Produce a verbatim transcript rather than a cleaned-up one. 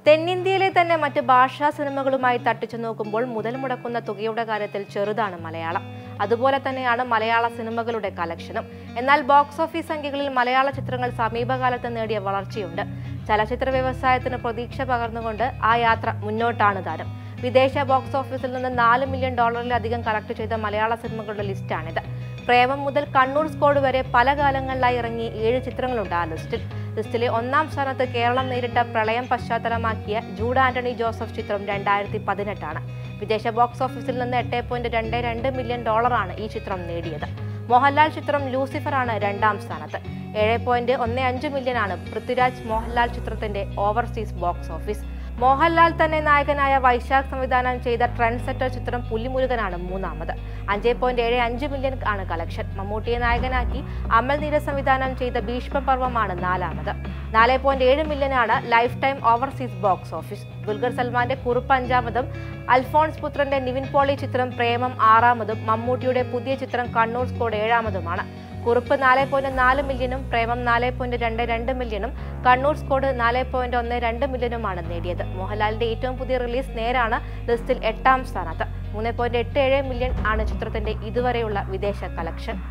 തെന്നിന്ത്യയിലെ തന്നെ മറ്റ് ഭാഷാ സിനിമകളുമായി തട്ടിച്ചു നോക്കുമ്പോൾ മുതൽ മുടക്കുന്ന തുകയുടെ കാര്യത്തിൽ ചെറുതാണ് മലയാളം. അതുപോലെ തന്നെയാണ് മലയാള സിനിമകളുടെ കളക്ഷനും. എന്നാൽ ബോക്സ് ഓഫീസ് സംഖ്യകളിൽ മലയാള ചിത്രങ്ങൾ സമീപകാലത്ത് നേടിയ വളർച്ചയുണ്ട്. ചലച്ചിത്ര വ്യവസായത്തിന് പ്രതീക്ഷ പകർന്നുകൊണ്ട് ആ യാത്ര മുന്നോട്ടാണ് താരം. വിദേശ ബോക്സ് ഓഫീസിൽ നിന്ന് നാല് മില്യൺ ഡോളറിലധികം കളക്ട് ചെയ്ത മലയാള സിനിമകളുടെ ലിസ്റ്റാണിത്. പ്രേമം മുതൽ കണ്ണൂർ സ്ക്വാഡ് വരെ പല കാലങ്ങളിലായി ഇറങ്ങി ഏഴ് ചിത്രങ്ങളുണ്ട് ആ ലിസ്റ്റിൽ. ലിസ്റ്റിലെ ഒന്നാം സ്ഥാനത്ത് കേരളം നേരിട്ട പ്രളയം പശ്ചാത്തലമാക്കിയ ജൂഡ് ആന്റണി ജോസഫ് ചിത്രം രണ്ടായിരത്തി പതിനെട്ടാണ്. വിദേശ ബോക്സ് ഓഫീസിൽ നിന്ന് എട്ട് പോയിന്റ് രണ്ട് രണ്ട് മില്യൺ ഡോളറാണ് ഈ ചിത്രം നേടിയത്. മോഹൻലാൽ ചിത്രം ലൂസിഫർ ആണ് രണ്ടാം സ്ഥാനത്ത്. ഏഴ് പോയിന്റ് ഒന്ന് അഞ്ച് മില്യനാണ് പൃഥ്വിരാജ് മോഹൻലാൽ ചിത്രത്തിന്റെ ഓവർസീസ് ബോക്സ് ഓഫീസ്. മോഹൻലാൽ തന്നെ നായകനായ വൈശാഖ് സംവിധാനം ചെയ്ത ട്രെൻഡ് സെറ്റർ ചിത്രം പുലിമുരുകനാണ് മൂന്നാമത്. അഞ്ച് പോയിന്റ് ഏഴ് അഞ്ച് മില്യൺ ആണ് കളക്ഷൻ. മമ്മൂട്ടിയെ നായകനാക്കി അമൽ നീരജ് സംവിധാനം ചെയ്ത ഭീഷ്മപർവമാണ് നാലാമത്. നാല് പോയിന്റ് ഏഴ് മില്യനാണ് life time overseas box office. Dulquer സൽമാന്റെ കുറുപ്പ് അഞ്ചാമതും അൽഫോൺസ് പുത്രന്റെ നിവിൻ പോളി ചിത്രം പ്രേമം ആറാമതും മമ്മൂട്ടിയുടെ പുതിയ ചിത്രം കണ്ണൂർ സ്ക്വാഡ് ഏഴാമതുമാണ്. കുറുപ്പ് നാല് പോയിന്റ് നാല് മില്യനും പ്രേമം നാല് പോയിന്റ് രണ്ട് രണ്ട് മില്യനും കണ്ണൂർ സ്ക്വാഡ് നാല് പോയിന്റ് ഒന്ന് രണ്ട് മില്യനുമാണ് നേടിയത്. മോഹൻലാലിന്റെ ഏറ്റവും പുതിയ റിലീസ് നേരാണ് ലിസ്റ്റിൽ എട്ടാം സ്ഥാനത്ത്. മൂന്ന് പോയിന്റ് എട്ട് ഏഴ് മില്യൺ ആണ് ചിത്രത്തിന്റെ ഇതുവരെയുള്ള വിദേശ കളക്ഷൻ.